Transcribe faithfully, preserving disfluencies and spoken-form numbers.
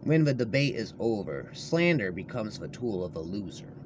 When the debate is over, slander becomes the tool of the loser.